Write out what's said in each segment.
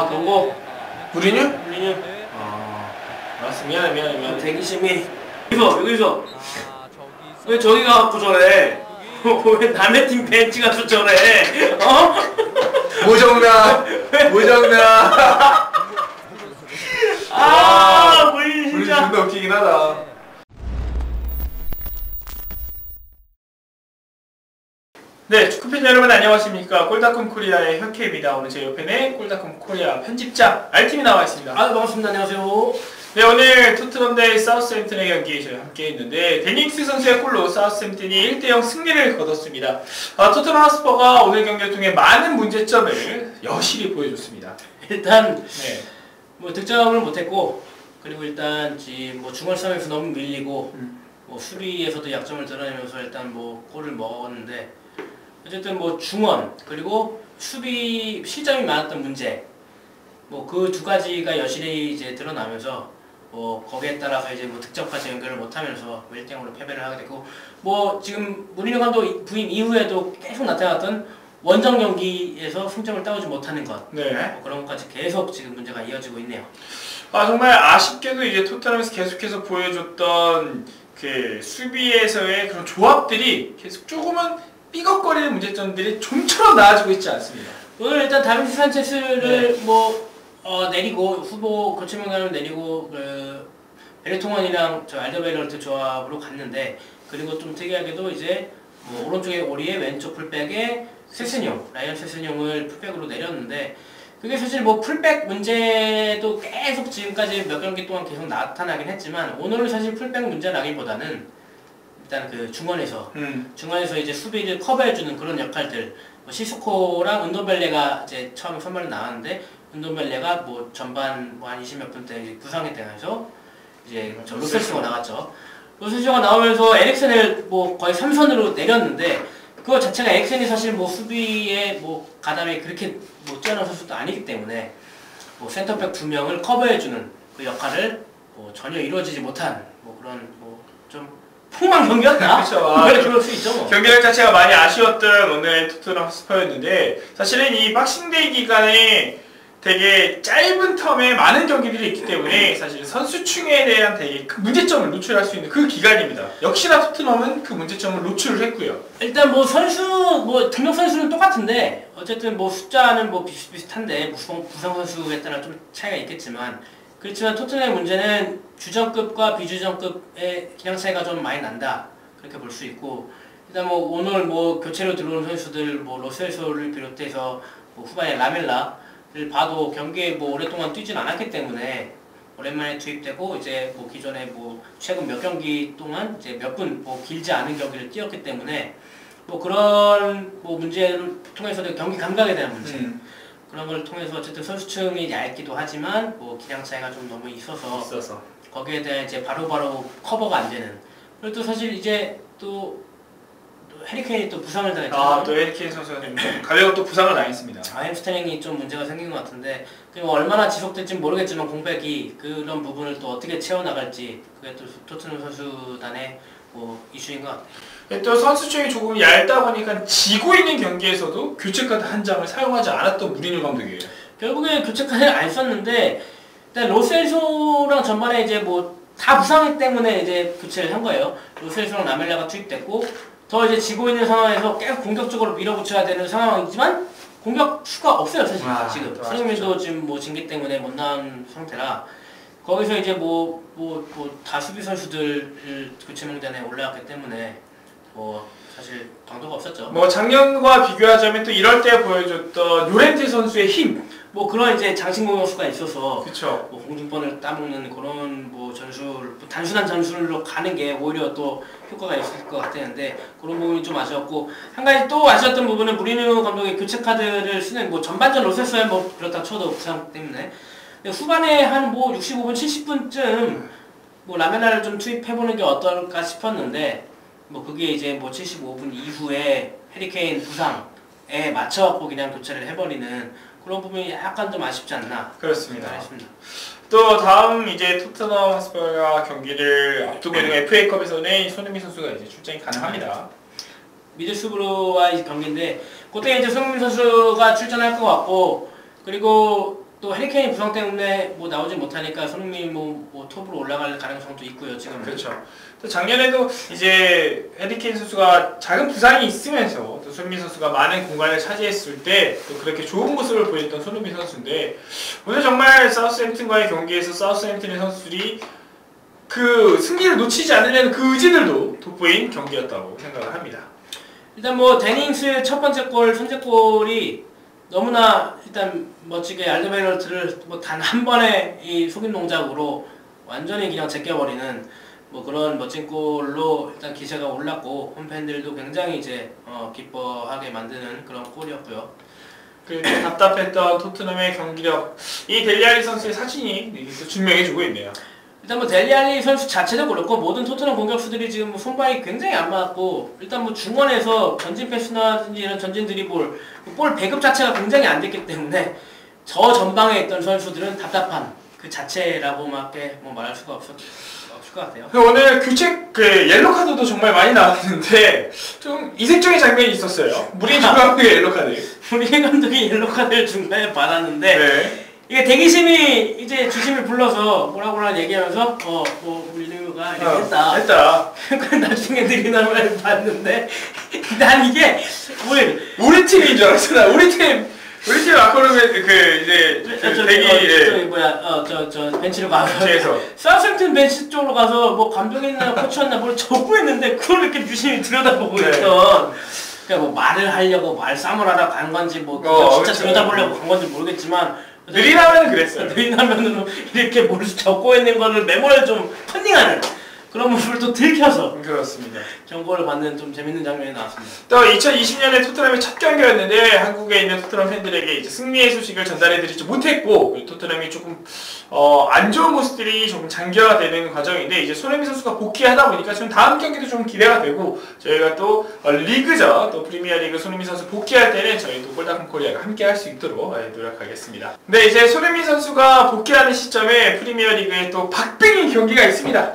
아, 그거 무리뉴? 무리뉴. 아, 알았어. 미안해. 대기심이 여기서 왜 저기 가갖고 저래? 왜 남의 팀 벤치 가서 저래? 어? 무정나. 아, 무리뉴 무리뉴 진짜. 존나 웃기긴 하다. 네, 축구팬 여러분 안녕하십니까. 골닷컴 코리아의 혁혜입니다. 오늘 제 옆에는 골닷컴 코리아 편집장 R팀이 나와 있습니다. 아, 반갑습니다. 안녕하세요. 네, 오늘 토트넘 대 사우스햄튼의 경기 저희 함께 했는데 데닉스 선수의 골로 사우스햄튼이 1대0 승리를 거뒀습니다. 토트넘 하스퍼가 오늘 경기를 통해 많은 문제점을 여실히 보여줬습니다. 일단 네. 뭐 득점을 못했고, 그리고 일단 뭐 중원 싸움에서 너무 밀리고, 뭐 수비에서도 약점을 드러내면서 일단 뭐 골을 먹었는데, 어쨌든 뭐 중원 그리고 수비 실점이 많았던 문제, 뭐 그 두 가지가 여실히 이제 드러나면서 뭐 거기에 따라서 이제 뭐 득점까지 연결을 못하면서 1대0으로 패배를 하게 되고, 뭐 지금 무리뉴 감독 부임 이후에도 계속 나타났던 원정 경기에서 승점을 따오지 못하는 것, 네. 뭐 그런 것까지 계속 지금 문제가 이어지고 있네요. 정말 아쉽게도 이제 토트넘에서 계속해서 보여줬던 그 수비에서의 그런 조합들이 계속 조금은 삐걱거리는 문제점들이 좀처럼 나아지고 있지 않습니다. 오늘 일단 다빈치 산체스를 내리고 후보 교체 명단을 내리고 베르통원이랑 저 알더베이럴트 조합으로 갔는데, 그리고 좀 특이하게도 이제 뭐 오른쪽에 오리에 왼쪽 풀백에 라이언 세스뇽을 풀백으로 내렸는데, 그게 사실 뭐 풀백 문제도 계속 지금까지 몇 경기 동안 계속 나타나긴 했지만, 오늘은 사실 풀백 문제라기보다는 일단 그 중원에서 이제 수비를 커버해주는 그런 역할들, 뭐 시스코랑 은도벨레가 이제 처음에 선발로 나왔는데, 은도벨레가 뭐 전반 뭐 한 20몇 분 때 이제 부상에 대해서 이제 저 로셀스가 나갔죠. 로셀스가 나오면서 에릭센을 뭐 거의 3선으로 내렸는데, 그거 자체가 에릭센이 사실 뭐 수비에 뭐 가담이 그렇게 뭐 뛰어난 선수도 아니기 때문에 뭐 센터백 2명을 커버해주는 그 역할을 뭐 전혀 이루어지지 못한 뭐 그런 뭐 좀 폭망 경기였다. 그렇죠. 그럴 수 있죠. 뭐. 경기력 자체가 많이 아쉬웠던 오늘 토트넘 스퍼였는데, 사실은 이 박싱데이 기간에 되게 짧은 텀에 많은 경기들이 있기 때문에 사실 선수층에 대한 되게 큰 문제점을 노출할 수 있는 그 기간입니다. 역시나 토트넘은 그 문제점을 노출을 했고요. 일단 뭐 등록 선수는 똑같은데, 어쨌든 뭐 숫자는 뭐 비슷비슷한데 부상 선수에 따라 좀 차이가 있겠지만, 그렇지만 토트넘의 문제는 주전급과 비주전급의 기량 차이가 좀 많이 난다, 그렇게 볼 수 있고, 일단 뭐 오늘 뭐 교체로 들어온 선수들 뭐 로셀소를 비롯해서 뭐 후반에 라멜라를 봐도 경기에 뭐 오랫동안 뛰진 않았기 때문에 오랜만에 투입되고, 이제 뭐 기존에 뭐 최근 몇 경기 동안 이제 몇 분 뭐 길지 않은 경기를 뛰었기 때문에 뭐 그런 뭐 문제를 통해서도 경기 감각에 대한 문제, 그런 걸 통해서 어쨌든 선수층이 얇기도 하지만 뭐 기량 차이가 좀 너무 있어서 거기에 대한 이제 바로바로 커버가 안 되는. 그리고 또 사실 이제 또 해리케인이 또 부상을 당했잖아요. 또 해리케인 선수가 좀 가벼운 또 부상을 당했습니다. 햄스트링이 좀 문제가 생긴 것 같은데, 그리고 얼마나 지속될지 모르겠지만 공백이 그런 부분을 또 어떻게 채워나갈지, 그게 또 토트넘 선수단의 뭐 이슈인 것 같아요. 또 선수층이 조금 얇다 보니까 지고 있는 경기에서도 교체카드 한 장을 사용하지 않았던 무리뉴 감독이에요. 결국에 교체카드를 안 썼는데, 일단 로셀소랑 전반에 이제 뭐 다 부상 때문에 이제 교체를 한 거예요. 로셀소랑 라멜라가 투입됐고, 더 이제 지고 있는 상황에서 계속 공격적으로 밀어붙여야 되는 상황이지만 공격 수가 없어요, 사실. 지금 손흥민도 지금 뭐 징계 때문에 못 나온 상태라, 거기서 이제 다 수비 선수들 교체 명단에 올라왔기 때문에 뭐 사실 방도가 없었죠. 뭐 작년과 비교하자면 또 이럴 때 보여줬던 요렌테 선수의 힘, 뭐 그런 이제 장신 공격수가 있어서, 그쵸. 뭐 공중권을 따먹는 그런 뭐 단순한 전술로 가는 게 오히려 또 효과가 있을 것 같았는데, 그런 부분이 좀 아쉬웠고, 한 가지 또 아쉬웠던 부분은 무리뉴 감독의 교체 카드를 쓰는, 뭐 전반전 로셀스야 뭐 그렇다 쳐도 부상 때문에, 근데 후반에 한 뭐 65분 70분쯤 뭐 라멜라를 좀 투입해보는 게 어떨까 싶었는데, 뭐 그게 이제 뭐 75분 이후에 해리케인 부상에 맞춰갖고 그냥 교체를 해버리는 그런 부분이 약간 좀 아쉽지 않나. 그렇습니다. 또 다음 이제 토트넘 하스퍼가 경기를 앞두고 있는 FA컵에서는 손흥민 선수가 이제 출전이 가능합니다. 미들스브로와의 경기인데, 그때 이제 손흥민 선수가 출전할 것 같고, 그리고 또 해리케인 부상 때문에 뭐 나오지 못하니까 손흥민이 뭐 톱으로 올라갈 가능성도 있고요 지금. 그렇죠. 또 작년에도 이제 해리케인 선수가 작은 부상이 있으면서 또 손흥민 선수가 많은 공간을 차지했을 때 또 그렇게 좋은 모습을 보였던 손흥민 선수인데 오늘 정말 사우스햄튼과의 경기에서 사우스햄튼의 선수들이 그 승리를 놓치지 않으려는 그 의지들도 돋보인 경기였다고 생각을 합니다. 일단 뭐 데닝스 첫 번째 골 선제골이 너무나 일단 멋지게 알더베이럴트를 뭐 단 한 번의 이 속임 동작으로 완전히 그냥 제껴버리는 뭐 그런 멋진 골로 일단 기세가 올랐고 홈팬들도 굉장히 이제 기뻐하게 만드는 그런 골이었고요. 그 답답했던 토트넘의 경기력 이 델리 알리 선수의 사진이 또 증명해주고 있네요. 일단 뭐 델리 알리 선수 자체도 그렇고 모든 토트넘 공격수들이 지금 뭐 손발이 굉장히 안 맞고 일단 뭐 중원에서 전진 패스나든지 이런 전진 드리블 볼 배급 자체가 굉장히 안 됐기 때문에 저 전방에 있던 선수들은 답답한 그 자체라고밖에 뭐 말할 수가 없을 것 같아요. 오늘 교체 그 옐로 카드도 정말 많이 나왔는데 좀 이색적인 장면이 있었어요. 무리뉴 감독의 옐로 카드. 무리뉴 감독이 옐로 카드를 중간에 받았는데 네. 이게 대기심이 이제 주심을 불러서 뭐라고 얘기하면서 뭐 무리뉴가 이렇게 했다. 그러니까 나중에 느리나를 봤는데 난 이게 우리 팀인 줄 알았어. 나 우리 팀 아코르의 그 이제 대기 저 벤치로 가서 벤치에서 사우스햄튼 벤치 쪽으로 가서 뭐 감독이나 코치였나 뭘 적고 했는데 그걸 이렇게 유심히 들여다보고 네. 있던. 그러니까 뭐 말을 하려고 말싸움을 하다 간 건지 뭐 진짜 그렇죠. 들여다보려고 간 건지 모르겠지만 느리나면은 그랬어요. 느리나면은 이렇게 뭘 적고 있는 거를 메모를 좀 컨닝하는 그런 모습을 또 들켜서 그렇습니다. 경고를 받는 좀 재밌는 장면이 나왔습니다. 또 2020년에 토트넘의 첫 경기였는데 한국에 있는 토트넘 팬들에게 이제 승리의 소식을 전달해드리지 못했고 토트넘이 조금 안 좋은 모습들이 조금 장기화되는 과정인데 이제 손흥민 선수가 복귀하다 보니까 지금 다음 경기도 좀 기대가 되고 저희가 또 리그죠 또 프리미어리그 손흥민 선수 복귀할 때는 저희 또 골다컴 코리아가 함께 할 수 있도록 노력하겠습니다. 근데 이제 손흥민 선수가 복귀하는 시점에 프리미어리그에 또 박빙인 경기가 있습니다.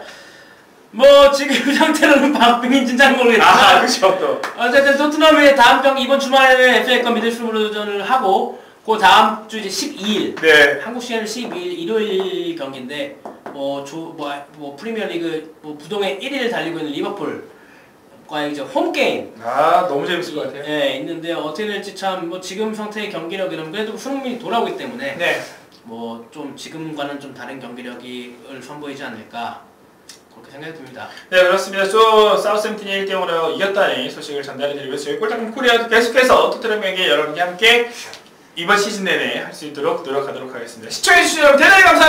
뭐 지금 상태로는 박빙인지는 잘 모르겠지만 그렇죠 또 어쨌든 토트넘이 다음 경기 이번 주말에는 FA컵 미들스브루전을 하고 그 다음 주 이제 12일 네. 한국 시간은 12일 일요일 경기인데 뭐 프리미어리그 부동의 1위를 달리고 있는 리버풀과의 이제 홈 게임 너무 재밌을 것 같아요. 네, 있는데 어떻게 될지 참 뭐 지금 상태의 경기력이라면 그래도 손흥민이 돌아오기 때문에 네. 뭐 좀 지금과는 좀 다른 경기력을 선보이지 않을까. 그렇게 생각이 듭니다. 네 그렇습니다. 또 사우스햄튼이 1대0으로 이겼다는 소식을 전달해드리고 저희 골다컴 코리아도 계속해서 토트넘에게 여러분께 함께 이번 시즌 내내 할 수 있도록 노력하도록 하겠습니다. 시청해주신 여러분 대단히 감사합니다.